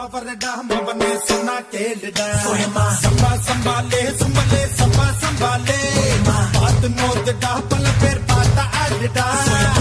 பவரடா மவனே சொன்னா கேளுடா சம்பா சம்பாலே சும்பலே சம்பா சம்பாலே பாத்து நோத்துடா பல பேர் பார்த்தா ஆடுடா